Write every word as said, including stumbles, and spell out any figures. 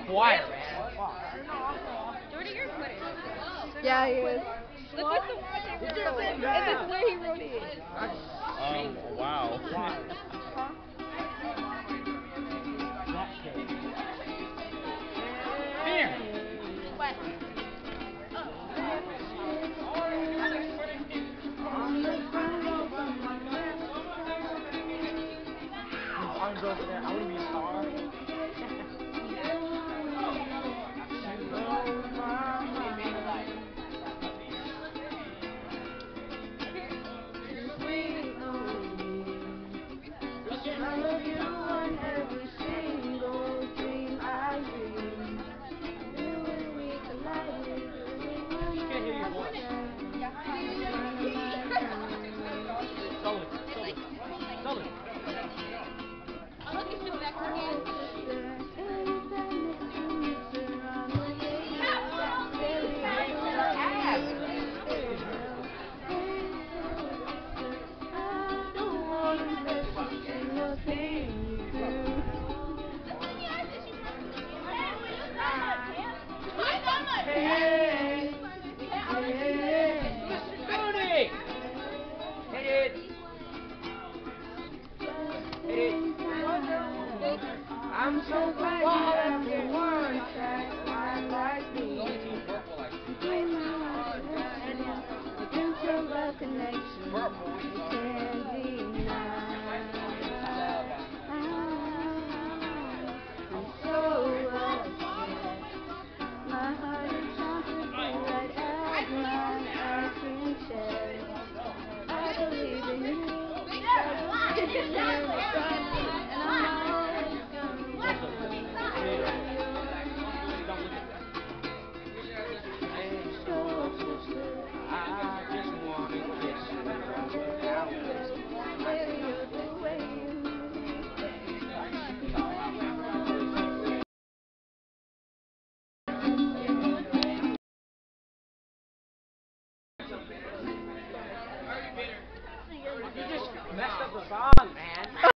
quiet, man. Fuck. Jordy, you're Twitter. Yeah, he is. Look at the wallpaper. And that's where he wrote it. Um, wow. Huh? Here. What? I'm over there. I want to be a star. I love you on every single dream I dream. You and we collided. Can't hear your voice. Sully, Sully, Sully. Look at you back again. I'm so glad you have the one track mind like me. Against your love connection.